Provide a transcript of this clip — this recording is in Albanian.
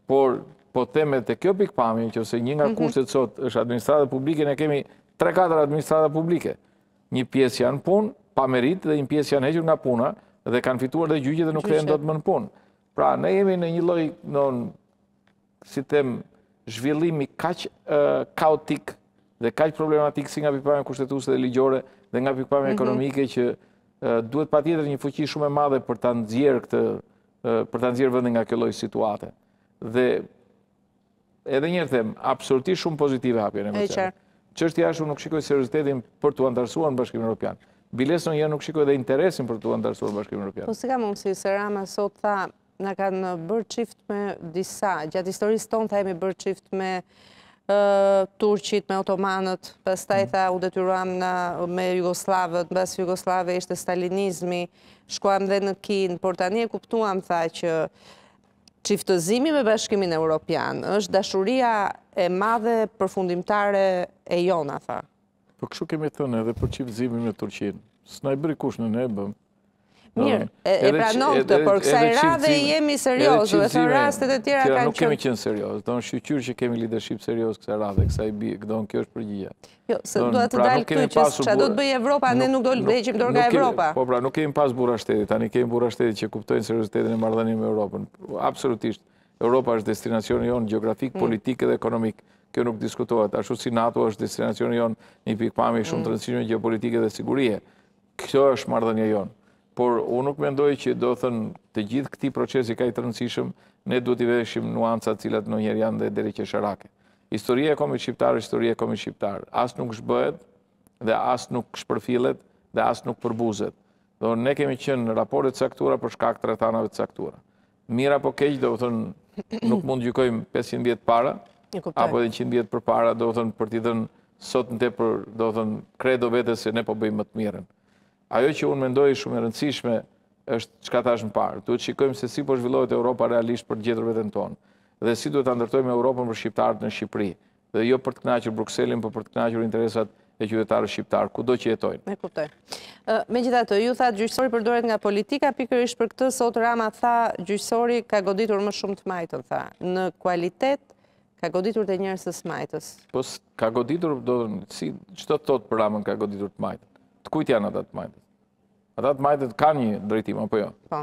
por po themet e kjo pikpamje që ose një nga kushtet sot është administrata publike, ne kemi 3-4 administrata publike. Një pjesë janë punë, pa merit, dhe një pjesë janë hequr nga puna dhe kanë fituar dhe gjyqe dhe nuk kthehen dot më në punë. Pra, ne jemi në një lloj, si them, zhvillimi kaq kaotik dhe kaq problematik si nga pikpamja kushtetuese dhe ligjore dhe nga pikpamja ekonomike që duhet patjetër një fuqi shumë e madhe për ta nxjerrë vendin nga kjo lloj situate. Dhe edhe një herë them, absolutisht shumë pozitive hapja negociate. Çështja është, unë nuk shikoj seriozitetin për t'u antarësuar në Bashkimin Evropian. Biles unë nuk shikoj edhe interesin për t'u antarësuar në Bashkimin Evropian. Po si ka mundësi se Rama sot tha, na kanë bërë çift me disa, gjatë historisë tonë tha jemi bërë çift me Turqit, me otomanët, pastaj tha u detyruam me Jugoslavët, mbas Jugoslave ishte stalinizmi, shkuam dhe në Kinë, por tani e kuptuam tha që çiftëzimi me Bashkimin Evropian është dashuria e madhe përfundimtare e jona, tha. Po kështu kemi thënë edhe për çiftëzimin me Turqinë. S'na i bëri kush në ne bëm. Mirë, e pranon këtë, por kësaj radhe jemi serioz, dhe thënë rastet e tjera kanë qenë. Nuk kemi qenë serioz, do në shqyqyr që kemi leadership serioz kësaj radhe, kësaj bie, kjo është përgjigja. Jo, se duhet të dalë këtu që çfarë do të bëjë Evropa, ne nuk do të heqim dorë nga Evropa. Po pra, nuk kemi pas burra shteti, tani kemi burra shteti që kuptojnë seriozitetin e marrëdhënieve me Europën. Absolutisht. Europa është destinacioni jonë gjeografik, politik dhe ekonomik. Kjo nuk diskutohet. Ashtu si NATO është destinacioni jonë një pikpamje shumë të rëndësishme gjeopolitike dhe sigurie. Kjo është marrëdhënia jonë. Por unë nuk mendoj që do thënë të gjithë këtij procesi ka i të rëndësishëm, ne duhet i veshim nuancat cilat ndonjëherë janë dhe deri qesharake. Historia e kombit shqiptar është historia e kombit shqiptar. As nuk zhbëhet dhe as nuk shpërfillet dhe as nuk përbuzet. Do ne kemi qenë në raporte të caktuara për shkak të rrethanave të caktuara. Mirë apo keq, do thënë nuk mund të gjykojmë 500 vjet para apo edhe 100 vjet përpara, do thënë për t'i dhënë sot në tepër, do thënë kredo vetes se ne po bëjmë më të mirën. Ajo që unë mendoj shumë e rëndësishme është çka thash më parë. Duhet shikojmë se si po zhvillohet Europa realisht për të gjetur veten tonë dhe si duhet ta ndërtojmë Europën për shqiptarët në Shqipëri. Dhe jo për të kënaqur Brukselin, por për të kënaqur interesat e qytetarëve shqiptar, kudo që jetojnë. E kuptoj. Megjithatë, ju thatë gjyqësori përdoret nga politika, pikërisht për këtë sot Rama tha gjyqësori ka goditur më shumë të majtën, tha. Në kualitet ka goditur të njerëz të smajtës. Po ka goditur, si çdo thot për Ramën ka goditur të majtën. Të kujt janë ata të majtët? Ata të majtët kanë një drejtim, apo jo?